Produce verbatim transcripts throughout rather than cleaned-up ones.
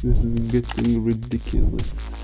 This is getting ridiculous.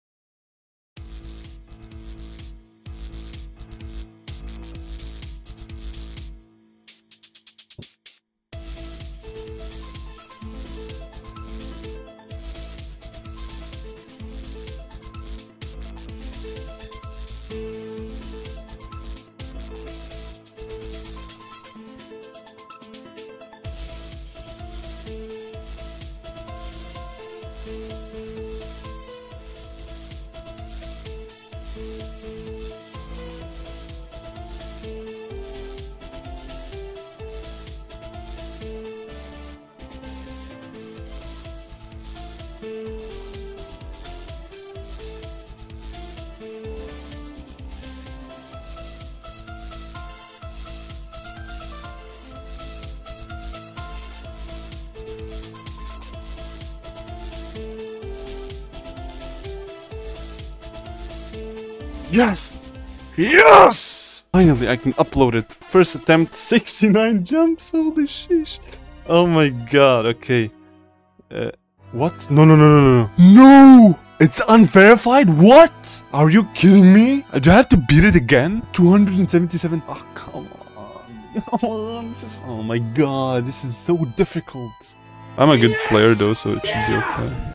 Yes! Yes! Finally, I can upload it. First attempt, sixty-nine jumps. Holy sheesh. Oh my god, okay. Uh, what? No, no, no, no, no. No! It's unverified? What? Are you kidding me? Do I have to beat it again? two hundred seventy-seven. Oh, come on. Come on. This is... Oh my god, this is so difficult. I'm a good player though, so it should be okay.